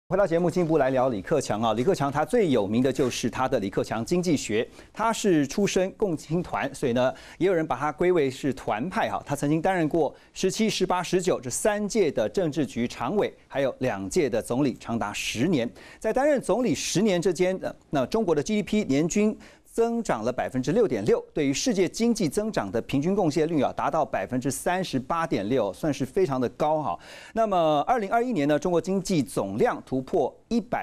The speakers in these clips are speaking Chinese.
回到节目，进一步来聊李克强啊。李克强他最有名的就是他的李克强经济学，他是出身共青团，所以呢，也有人把他归为是团派哈。他曾经担任过17、18、19这3届的政治局常委，还有2届的总理，长达10年。在担任总理10年之间，那中国的 GDP 年均增长了6.6%，对于世界经济增长的平均贡献率啊，达到38.6%，算是非常的高哈。那么2021年呢，中国经济总量突破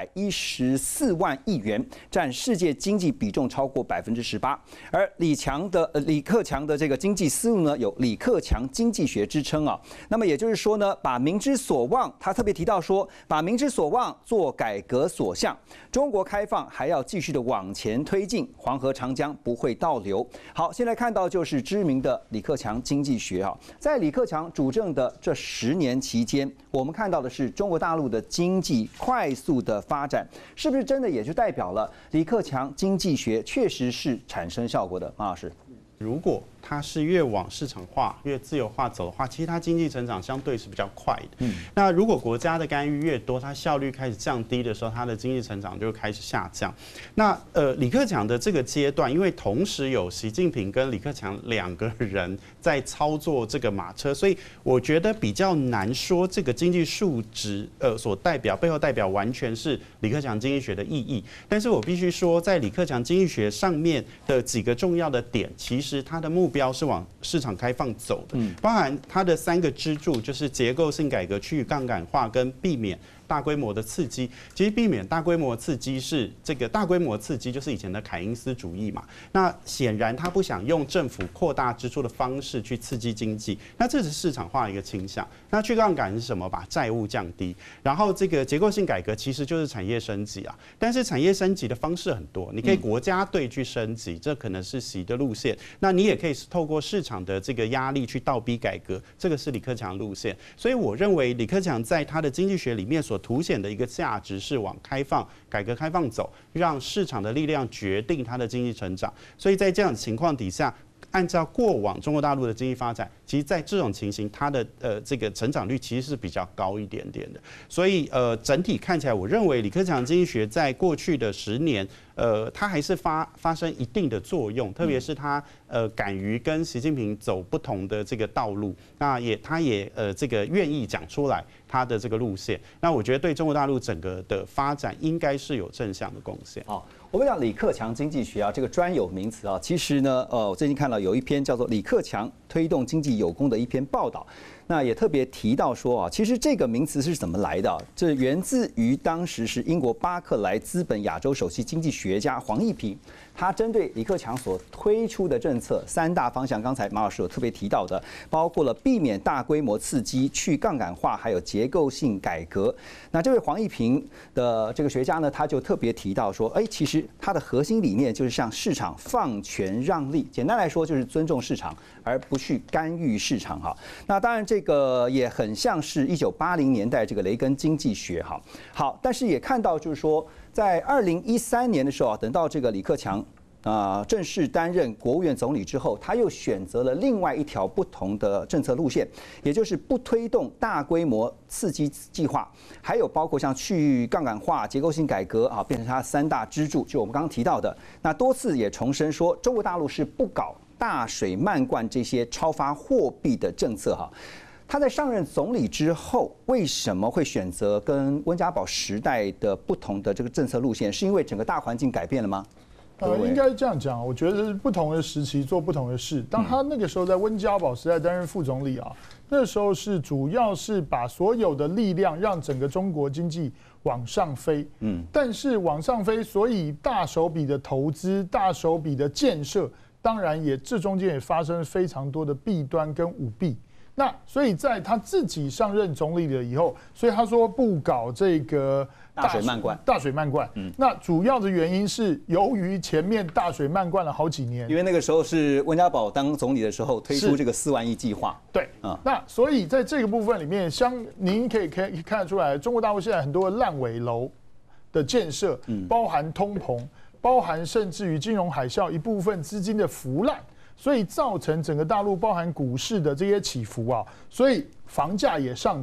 114万亿元，占世界经济比重超过18%。而李克强的这个经济思路呢，有李克强经济学之称啊。那么也就是说呢，把民之所望，他特别提到说，把民之所望做改革所向，中国开放还要继续的往前推进，黄河、长江不会倒流。好，现在看到就是知名的李克强经济学啊，在李克强主政的这10年期间，我们看到的是中国大陆的经济快速的发展，是不是真的也就代表了李克强经济学确实是产生效果的？马老师， 如果它是越往市场化、越自由化走的话，其实它经济成长相对是比较快的。那如果国家的干预越多，它效率开始降低的时候，它的经济成长就开始下降。那李克强的这个阶段，因为同时有习近平跟李克强2个人在操作这个马车，所以我觉得比较难说这个经济数值所背后代表完全是李克强经济学的意义。但是我必须说，在李克强经济学上面的几个重要的点，其实它的目标是往市场开放走的，包含它的3个支柱，就是结构性改革、去杠杆化跟避免大规模的刺激。其实避免大规模刺激是这个大规模刺激，就是以前的凯因斯主义嘛。那显然他不想用政府扩大支出的方式去刺激经济，那这是市场化的一个倾向。那去杠杆是什么？把债务降低。然后这个结构性改革其实就是产业升级啊，但是产业升级的方式很多，你可以国家队去升级，这可能是习的路线。那你也可以透过市场的这个压力去倒逼改革，这个是李克强路线。所以我认为李克强在他的经济学里面所凸显的一个价值是往开放、改革开放走，让市场的力量决定它的经济成长。所以在这样的情况底下，按照过往中国大陆的经济发展，其实在这种情形，它的这个成长率其实是比较高一点点的。所以整体看起来，我认为李克强经济学在过去的10年，它还是发生一定的作用，特别是他敢于跟习近平走不同的这个道路，那他也这个愿意讲出来他的这个路线。那我觉得对中国大陆整个的发展应该是有正向的贡献。 好，我们讲李克强经济学啊，这个专有名词啊，其实呢，我最近看到有一篇叫做《李克强推动经济有功》的一篇报道。那也特别提到说啊，其实这个名词是怎么来的？这源自于当时是英国巴克莱资本亚洲首席经济学家黄益平，他针对李克强所推出的政策3大方向，刚才马老师有特别提到的，包括了避免大规模刺激、去杠杆化，还有结构性改革。那这位黄益平的这个学家呢，他就特别提到说，其实他的核心理念就是向市场放权让利，简单来说就是尊重市场，而不去干预市场哈。那当然这个也很像是1980年代这个雷根经济学哈。好，但是也看到就是说，在2013年的时候啊，等到这个李克强正式担任国务院总理之后，他又选择了另外一条不同的政策路线，也就是不推动大规模刺激计划，还有包括像去杠杆化、结构性改革啊，变成他3大支柱。就我们刚刚提到的，那多次也重申说，中国大陆是不搞大水漫灌这些超发货币的政策哈。他在上任总理之后，为什么会选择跟温家宝时代的不同的这个政策路线？是因为整个大环境改变了吗？ 应该这样讲，我觉得是不同的时期做不同的事。当他那个时候在温家宝时代担任副总理啊，那时候是主要是把所有的力量让整个中国经济往上飞。但是往上飞，所以大手笔的投资、大手笔的建设，当然这中间也发生非常多的弊端跟舞弊。那所以在他自己上任总理了以后，所以他说不搞这个大水漫灌。 那主要的原因是由于前面大水漫灌了好几年， 因为那个时候是温家宝当总理的时候推出这个4万亿计划。 对，那所以在这个部分里面，您可以看得出来，中国大陆现在很多烂尾楼的建设，包含通膨，包含甚至于金融海啸一部分资金的腐烂。所以造成整个大陆包含股市的这些起伏啊，所以房价也上涨，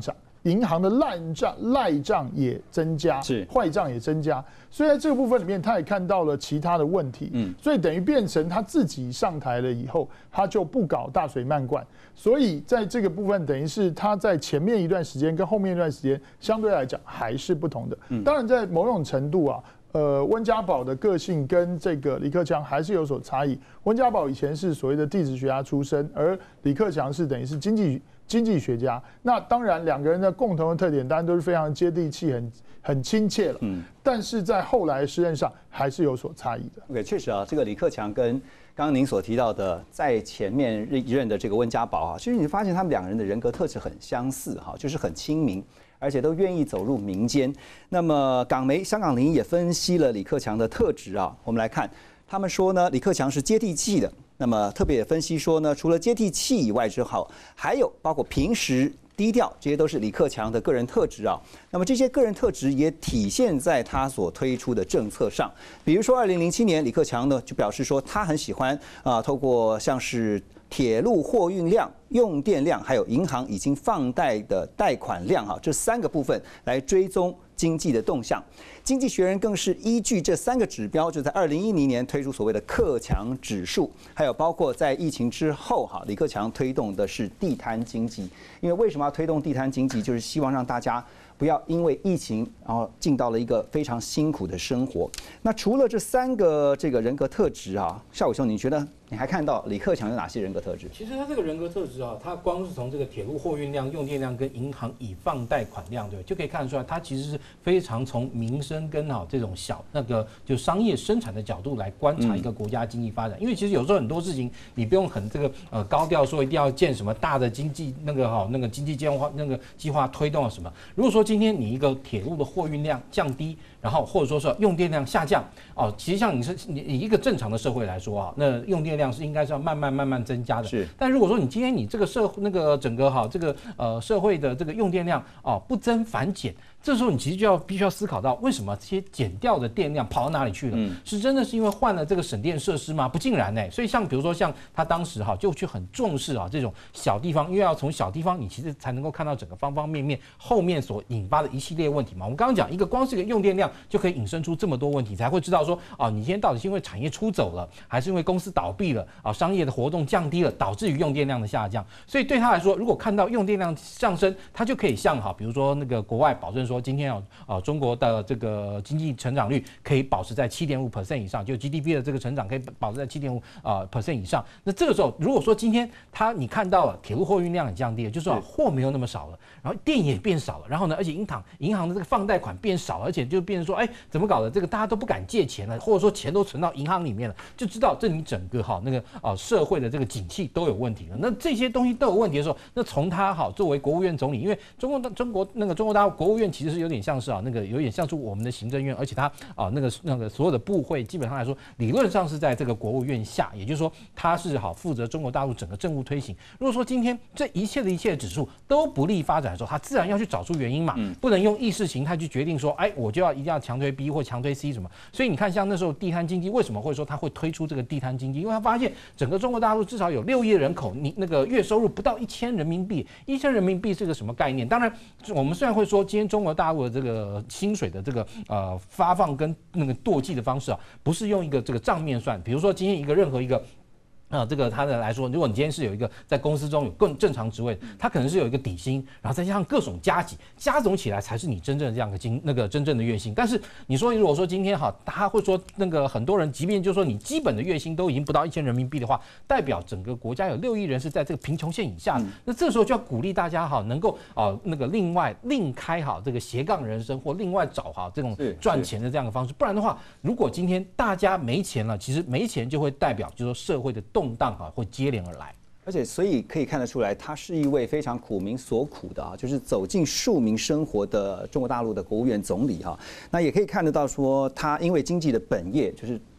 银行的赖账也增加，坏账也增加。所以在这个部分里面，他也看到了其他的问题，所以等于变成他自己上台了以后，他就不搞大水漫灌。所以在这个部分，等于是他在前面一段时间跟后面一段时间相对来讲还是不同的。当然，在某种程度啊。温家宝的个性跟这个李克强还是有所差异。温家宝以前是所谓的地质学家出身，而李克强是等于是经济学家。那当然，两个人的共同的特点当然都是非常接地气、很亲切了。但是在后来实验上还是有所差异的。 OK， 确实啊，这个李克强跟刚刚您所提到的在前面一任的这个温家宝啊，其实你发现他们两个人的人格特质很相似哈，就是很亲民。而且都愿意走入民间。那么港媒香港01也分析了李克强的特质啊，我们来看，他们说呢，李克强是接地气的。那么特别也分析说呢，除了接地气以外之后，还有包括平时低调，这些都是李克强的个人特质啊。那么这些个人特质也体现在他所推出的政策上。比如说2007年，李克强呢就表示说，他很喜欢透过像是铁路货运量、用电量，还有银行已经放贷的贷款量这3个部分来追踪经济的动向。经济学人更是依据这3个指标，就在2010年推出所谓的克强指数，还有包括在疫情之后李克强推动的是地摊经济。因为为什么要推动地摊经济，就是希望让大家不要因为疫情然后进到了一个非常辛苦的生活。那除了这3个这个人格特质孝伟兄，你觉得你还看到李克强有哪些人格特质？ 其实他这个人格特质他光是从这个铁路货运量、用电量跟银行已放贷款量，对，就可以看得出来，他其实是非常从民生跟这种就商业生产的角度来观察一个国家经济发展。因为其实有时候很多事情你不用很这个高调说一定要建什么大的经济那个经济计划推动什么。如果说今天你一个铁路的货运量降低，然后或者说是用电量下降其实像你一个正常的社会来说那用电量是应该是要慢慢增加的。 是。 但如果说你今天你这个整个这个社会的这个用电量不增反减，这时候你其实必须要思考到，为什么这些减掉的电量跑到哪里去了？是真的是因为换了这个省电设施吗？不尽然所以像比如说像他当时就去很重视这种小地方，因为要从小地方你其实才能够看到整个方方面面后面所引发的一系列问题嘛。我们刚刚讲光是一个用电量就可以引申出这么多问题，才会知道说你今天到底是因为产业出走了，还是因为公司倒闭了商业的活动降低了，导致于用电量的下降。所以对他来说，如果看到用电量上升，他就可以像比如说那个国外保证说，今天中国的这个经济成长率可以保持在7.5% 以上，就 GDP 的这个成长可以保持在7.5% 以上。那这个时候，如果说今天你看到了铁路货运量也降低了，就是货没有那么少了，然后电也变少了，然后呢，而且银行的这个放贷款变少了，而且就变成说，怎么搞的？这个大家都不敢借钱了，或者说钱都存到银行里面了，就知道这你整个社会的这个景气都有问题了。那这些东西都有问题的时候，那从他作为国务院总理，因为中国大陆国务院其实是有点像是有点像是我们的行政院，而且他那个所有的部会基本上来说，理论上是在这个国务院下，也就是说他是负责中国大陆整个政务推行。如果说今天这一切的指数都不利发展的时候，他自然要去找出原因嘛，不能用意识形态去决定说，我就一定要强推 B 或强推 C 什么。所以你看，像那时候地摊经济为什么会说他会推出这个地摊经济？因为他发现整个中国大陆至少有6亿人口，你那个月收入不到1000人民币，1000人民币是个什么概念？当然，我们虽然会说今天中国大陆的这个薪水的这个发放跟那个舵记的方式不是用一个这个账面算，比如说今天任何一个。这个他的来说，如果你今天是有一个在公司中有更正常职位，他可能是有一个底薪，然后再加上各种加总起来才是你真正的这样的真正的月薪。但是你说如果说今天他会说那个很多人，即便就是说你基本的月薪都已经不到1000人民币的话，代表整个国家有6亿人是在这个贫穷线以下的。那这时候就要鼓励大家能够那个另开这个斜杠人生，或另外找这种赚钱的这样的方式。不然的话，如果今天大家没钱了，其实没钱就会代表就是说社会的动荡会接连而来。 而且，所以可以看得出来，他是一位非常苦民所苦的就是走进庶民生活的中国大陆的国务院总理那也可以看得到说，他因为经济的本业就是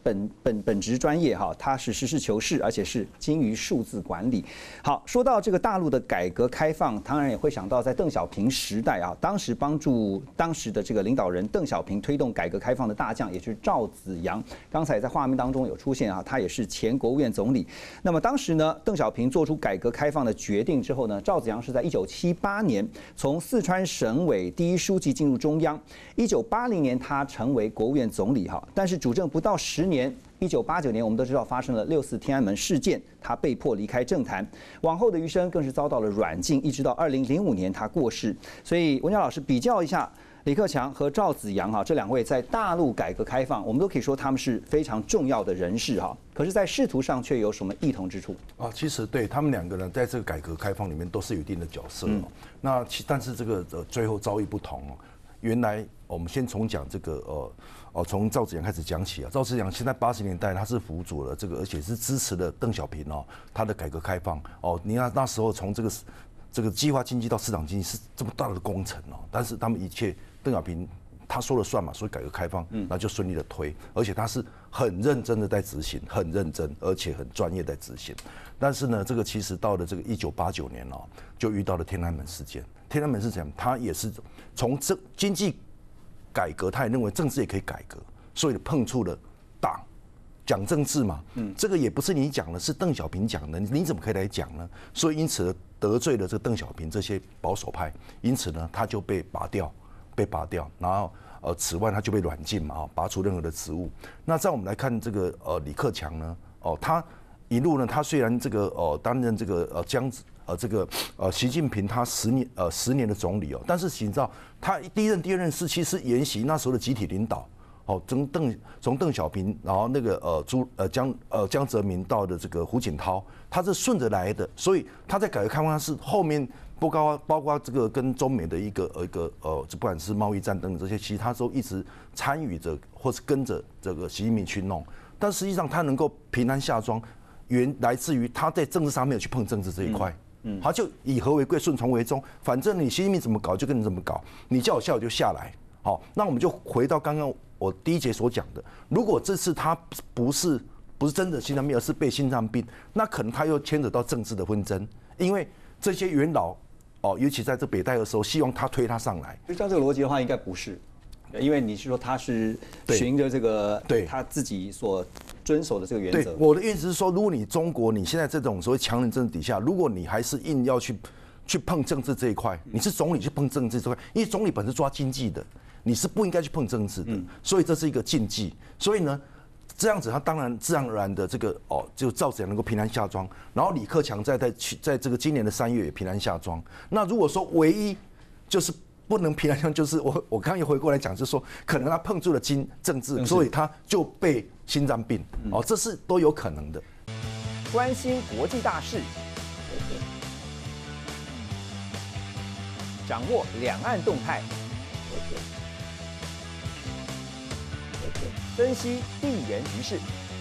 本职专业哈，他是实事求是，而且是精于数字管理。好，说到这个大陆的改革开放，当然也会想到在邓小平时代啊，当时帮助当时的这个领导人邓小平推动改革开放的大将，也就是赵紫阳。刚才在画面当中有出现啊，他也是前国务院总理。那么当时呢，邓小平做出改革开放的决定之后呢，赵紫阳是在1978年从四川省委第一书记进入中央，1980年他成为国务院总理哈，但是主政不到10年。1989年，我们都知道发生了6·4天安门事件，他被迫离开政坛，往后的余生更是遭到了软禁，一直到2005年他过世。所以文佳老师比较一下李克强和赵紫阳哈这2位在大陆改革开放，我们都可以说他们是非常重要的人士哈。可是，在仕途上却有什么异同之处啊？其实对他们2个人在这个改革开放里面都是有一定的角色但是这个最后遭遇不同哦。原来我们先从讲这个从赵紫阳开始讲起啊。赵紫阳现在80年代他是辅佐了这个，而且是支持了邓小平他的改革开放你看那时候从这个计划经济到市场经济是这么大的工程但是他们一切邓小平他说了算嘛，所以改革开放那就顺利的推，而且他是很认真的在执行，很认真而且很专业在执行。但是呢，这个其实到了这个1989年就遇到了天安门事件。天安门事件他也是从经济改革，他也认为政治也可以改革，所以碰触了党讲政治嘛，这个也不是你讲的，是邓小平讲的，你怎么可以来讲呢？所以因此得罪了这邓小平这些保守派，因此呢他就被拔掉，然后此外他就被软禁嘛，拔除任何的职务。那在我们来看这个李克强呢，他一路呢，他虽然这个担任这个习近平他10年的总理但是你知道他第一任、第二任是其实沿袭那时候的集体领导从邓小平，然后那个江泽民到的这个胡锦涛，他是顺着来的，所以他在改革开放是后面包括这个跟中美的一个不管是贸易战等等这些，其实他都一直参与着或是跟着这个习近平去弄，但实际上他能够平安下庄，来自于他在政治上没有去碰政治这一块。他就以和为贵，顺从为忠，反正你习近平怎么搞就跟你怎么搞，你叫我下我就下来。好，那我们就回到刚刚我第一节所讲的，如果这次他不是真的心脏病，而是被心脏病，那可能他又牵扯到政治的纷争，因为这些元老尤其在这北戴河的时候，希望他推他上来。 就照这个逻辑的话，应该不是。因为你是说他是循着这个他自己所遵守的这个原则。 对，我的意思是说，如果你中国你现在这种所谓强人政治底下，如果你还是硬要去碰政治这一块，你是总理去碰政治这块，因为总理本身抓经济的，你是不应该去碰政治的，所以这是一个禁忌。所以呢，这样子他当然自然而然的这个就赵紫阳能够平安下庄，然后李克强在这个今年的3月也平安下庄。那如果说唯一就是不能平安下，就是我刚刚又回过来讲，就是说可能他碰触了政治，所以他就被心脏病这是都有可能的。 关心国际大事，掌握两岸动态，分析地缘局势。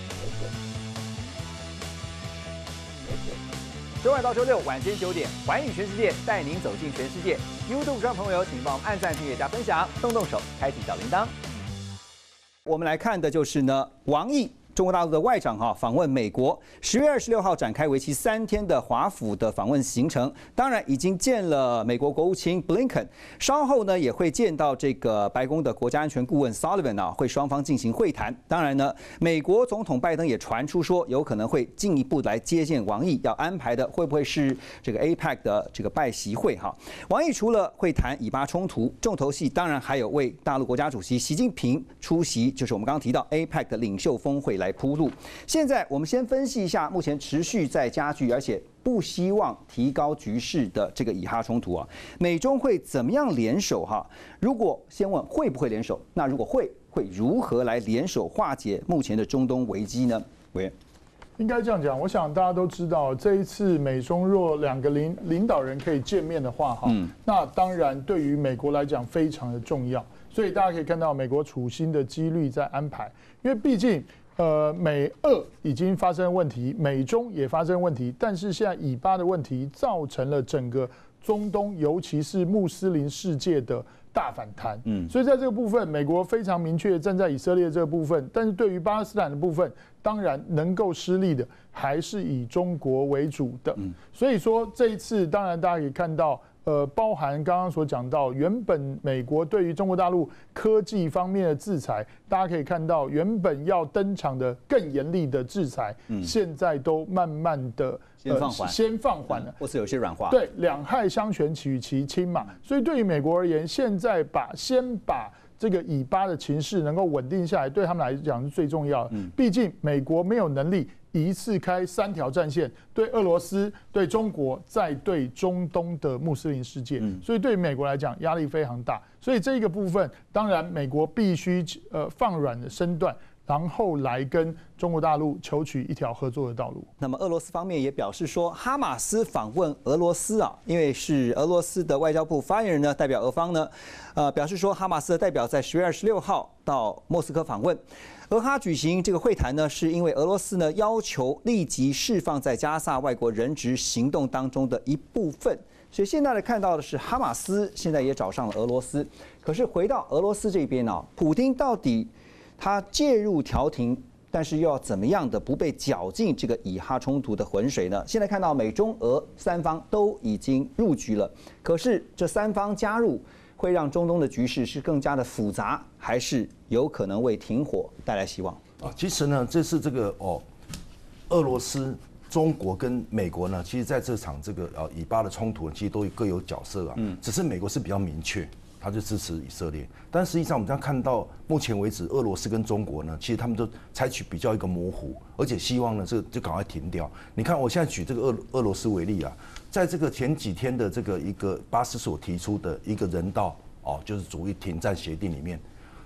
周2到周6晚间9点，寰宇全世界带您走进全世界。YouTube 上朋友，请帮我们按赞、订阅、加分享，动手开启小铃铛。我们来看的就是呢，王毅。中国大陆的外长访问美国，10月26号展开为期3天的华府的访问行程。当然已经见了美国国务卿 Blinken， 稍后呢也会见到这个白宫的国家安全顾问 Sullivan 会双方进行会谈。当然呢，美国总统拜登也传出说有可能会进一步来接见王毅，要安排的会不会是这个 APEC 的这个拜习会王毅除了会谈以巴冲突，重头戏当然还有为大陆国家主席习近平出席，就是我们刚刚提到 APEC 的领袖峰会来铺路。现在我们先分析一下目前持续在加剧，而且不希望提高局势的这个以哈冲突美中会怎么样联手如果先问会不会联手，那如果会如何来联手化解目前的中东危机呢？委员。 应该这样讲，我想大家都知道，这一次美中若2个领导人可以见面的话那当然对于美国来讲非常的重要，所以大家可以看到美国处心的几率在安排，因为毕竟美俄已经发生问题，美中也发生问题，但是现在以巴的问题造成了整个中东，尤其是穆斯林世界的大反弹。所以在这个部分，美国非常明确站在以色列这个部分，但是对于巴勒斯坦的部分，当然能够施力的还是以中国为主的。所以说这一次，当然大家可以看到。包含刚刚所讲到，原本美国对于中国大陆科技方面的制裁，大家可以看到，原本要登场的更严厉的制裁，现在都慢慢的先放缓了， 或是有些软化。 对，两害相权取其轻嘛。所以对于美国而言，现在先把这个以巴的情势能够稳定下来，对他们来讲是最重要的。毕竟美国没有能力一次开3条战线，对俄罗斯、对中国，再对中东的穆斯林世界，所以对于美国来讲压力非常大。所以这一个部分，当然美国必须放软的身段，然后来跟中国大陆求取一条合作的道路。 那么俄罗斯方面也表示说，哈马斯访问俄罗斯啊，因为是俄罗斯的外交部发言人呢代表俄方呢，表示说哈马斯的代表在10月26号到莫斯科访问。俄哈举行这个会谈呢，是因为俄罗斯呢要求立即释放在加萨外国人质行动当中的一部分。所以现在看到的是，哈马斯现在也找上了俄罗斯。可是回到俄罗斯这边呢，普丁到底他介入调停，但是又要怎么样的不被搅进这个以哈冲突的浑水呢？现在看到美中俄3方都已经入局了，可是这3方加入会让中东的局势是更加的复杂，还是有可能为停火带来希望？ 其实呢，这是这个俄罗斯、中国跟美国呢，其实在这场这个以巴的冲突，其实都各有角色啊。只是美国是比较明确，他就支持以色列。但实际上，我们这样看到目前为止，俄罗斯跟中国呢，其实他们都采取比较一个模糊，而且希望呢，这就赶快停掉。你看，我现在举这个俄罗斯为例啊，在这个前几天的这个一个巴斯所提出的一个人道就是主义停战协定里面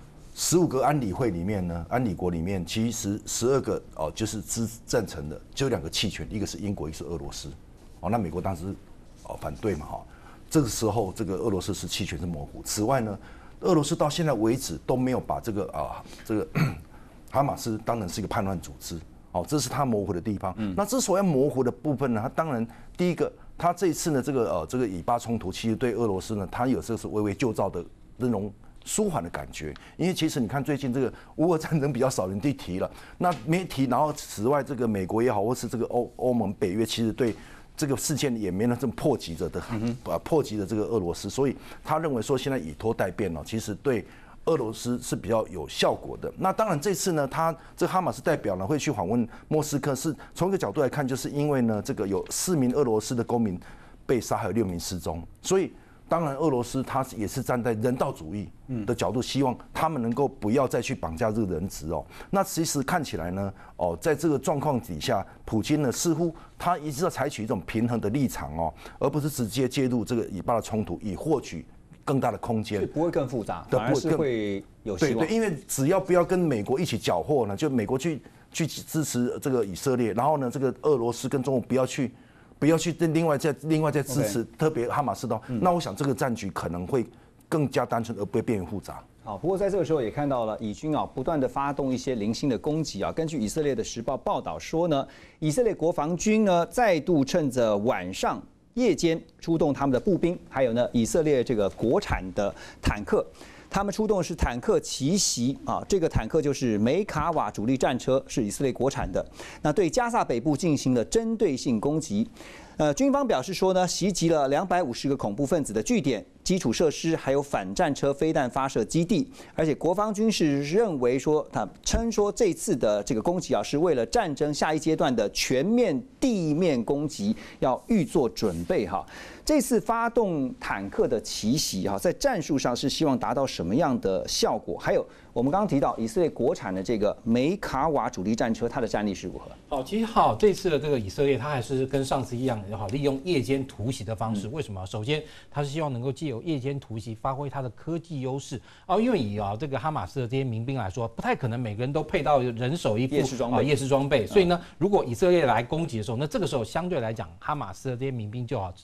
，15个安理会里面呢，安理国里面其实12个就是赞成的，就2个弃权，一个是英国，一个是俄罗斯。那美国当时反对嘛这个时候这个俄罗斯是弃权是模糊。此外呢，俄罗斯到现在为止都没有把这个哈马斯当成是一个叛乱组织。这是他模糊的地方。那之所以模糊的部分呢，他当然第一个，他这一次呢，这个以巴冲突，其实对俄罗斯呢，他有这个是微微旧造的那种舒缓的感觉。因为其实你看最近这个乌俄战争比较少人去提了，那没提，然后此外这个美国也好，或是这个欧盟、北约，其实对这个事件也没那这么波及的这个俄罗斯，所以他认为说现在以拖待变其实对俄罗斯是比较有效果的。那当然这次呢，他这哈马斯代表呢会去访问莫斯科，是从一个角度来看，就是因为呢这个有4名俄罗斯的公民被杀，还有6名失踪，所以当然俄罗斯他也是站在人道主义的角度，希望他们能够不要再去绑架这个人质那其实看起来呢在这个状况底下，普京呢似乎他一直要采取一种平衡的立场而不是直接介入这个以巴的冲突，以获取更大的空间， 不会更复杂，反而是会有希望。 对，因为只要不要跟美国一起缴获呢，就美国去支持这个以色列，然后呢，这个俄罗斯跟中国不要去另外再支持，特别哈马斯那我想这个战局可能会更加单纯，而不会变复杂。 好，不过在这个时候也看到了以军不断的发动一些零星的攻击根据以色列的时报报道说呢，以色列国防军呢再度趁着晚上夜间出动他们的步兵，还有呢以色列这个国产的坦克，他们出动的是坦克奇袭这个坦克就是梅卡瓦主力战车，是以色列国产的。那对加萨北部进行了针对性攻击。军方表示说呢，袭击了250个恐怖分子的据点、基础设施，还有反战车飞弹发射基地。而且国防军是认为说，他称说这次的这个攻击是为了战争下一阶段的全面地面攻击要预做准备这次发动坦克的奇袭在战术上是希望达到什么样的效果？还有我们刚刚提到以色列国产的这个梅卡瓦主力战车，它的战力是如何？ 其实这次的这个以色列，它还是跟上次一样利用夜间突袭的方式。为什么？首先，它是希望能够借由夜间突袭发挥它的科技优势因为以这个哈马斯的这些民兵来说，不太可能每个人都配到人手一副夜视装备，所以呢，如果以色列来攻击的时候，那这个时候相对来讲，哈马斯的这些民兵就只能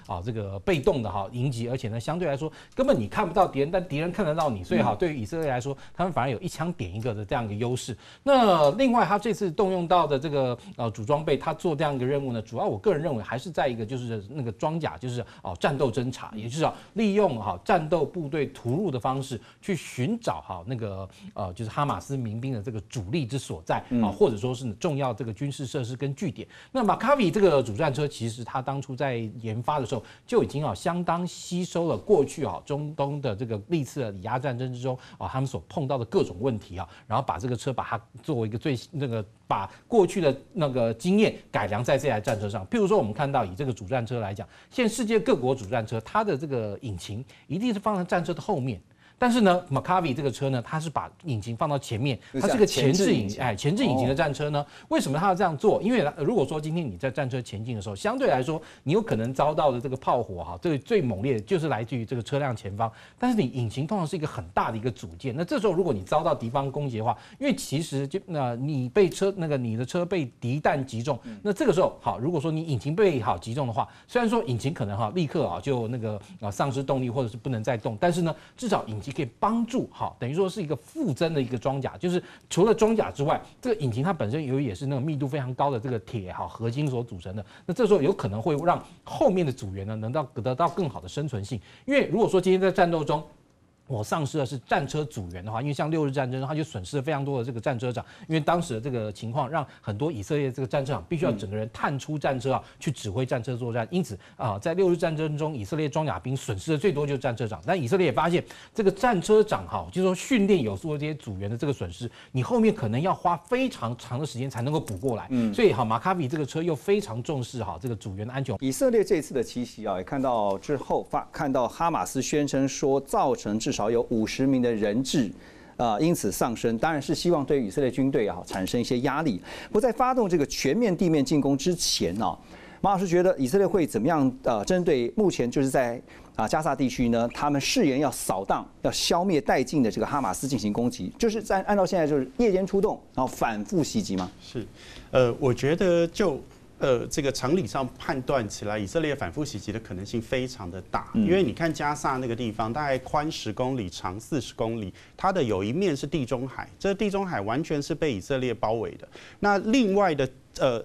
这个被动的迎击，而且呢相对来说根本你看不到敌人，但敌人看得到你，所以对于以色列来说，他们反而有一枪点一个的这样一个优势。那另外他这次动用到的这个主装备，他做这样一个任务呢，主要我个人认为还是在一个就是那个装甲，就是战斗侦察，也就是利用战斗部队突入的方式去寻找那个就是哈马斯民兵的这个主力之所在或者说是重要这个军事设施跟据点。那马卡比这个主战车，其实他当初在研发的时候就已经相当吸收了过去中东的这个历次的以阿战争之中他们所碰到的各种问题然后把这个车把它作为一个最那个把过去的那个经验改良在这台战车上。譬如说我们看到以这个主战车来讲，现在世界各国主战车它的这个引擎一定是放在战车的后面。但是呢 ，Maccabi 这个车呢，它是把引擎放到前面，它是个前置引擎的战车呢。为什么它要这样做？因为如果说今天你在战车前进的时候，相对来说你有可能遭到的这个炮火这个最猛烈的就是来自于这个车辆前方。但是你引擎通常是一个很大的一个组件，那这时候如果你遭到敌方攻击的话，因为其实你被你的车被敌弹击中，那这个时候如果说你引擎被击中的话，虽然说引擎可能立刻就那个丧失动力或者是不能再动，但是呢，至少引擎可以帮助等于说是一个附增的一个装甲，就是除了装甲之外，这个引擎它本身由于也是那个密度非常高的这个铁合金所组成的，那这时候有可能会让后面的组员呢能得到更好的生存性。因为如果说今天在战斗中我丧失的是战车组员的话，因为像6日战争，他就损失了非常多的这个战车长，因为当时的这个情况让很多以色列这个战车长必须要整个人探出战车去指挥战车作战，因此在6日战争中，以色列装甲兵损失的最多就是战车长。但以色列也发现这个战车长就是说训练有素的这些组员的这个损失，你后面可能要花非常长的时间才能够补过来。所以马卡比这个车又非常重视这个组员的安全。 以色列这次的奇袭也看到之后看到哈马斯宣称说造成至少有50名的人质因此丧生，当然是希望对以色列军队产生一些压力。不过在发动这个全面地面进攻之前马老师觉得以色列会怎么样针对目前就是在加萨地区呢，他们誓言要扫荡、要消灭殆尽的这个哈马斯进行攻击，就是按照现在就是夜间出动，然后反复袭击吗？ 是，我觉得就。这个常理上判断起来，以色列反复袭击的可能性非常的大，因为你看加萨那个地方，大概宽10公里，长40公里，它的有一面是地中海，这个地中海完全是被以色列包围的。那另外的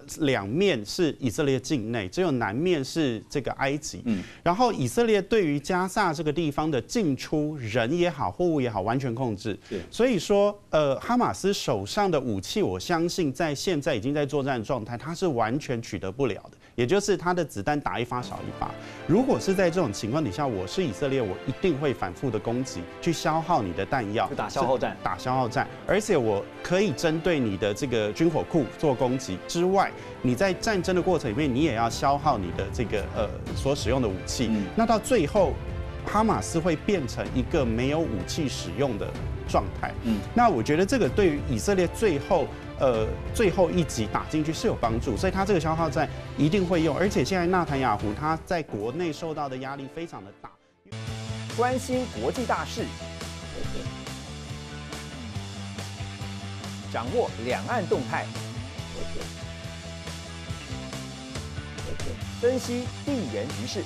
2面是以色列境内，只有南面是这个埃及。然后以色列对于加萨这个地方的进出人也好，货物也好，完全控制。所以说，哈马斯手上的武器，我相信在现在已经在作战状态，它是完全取得不了的。也就是它的子弹打一发少一发。如果是在这种情况底下，我是以色列，我一定会反复的攻击，去消耗你的弹药， 打消耗战， 打消耗战。而且我可以针对你的这个军火库做攻击之外，你在战争的过程里面，你也要消耗你的这个所使用的武器。那到最后，哈马斯会变成一个没有武器使用的状态。那我觉得这个对于以色列最后一击打进去是有帮助，所以他这个消耗战一定会用。而且现在纳坦雅胡他在国内受到的压力非常的大。 关心国际大事，掌握两岸动态，分析地缘局势。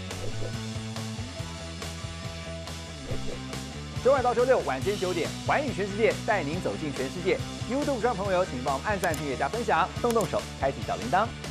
周2到周6晚间9点，寰宇全世界带您走进全世界。YouTube 上朋友，请帮我们按赞、订阅、加分享，动动手，开启小铃铛。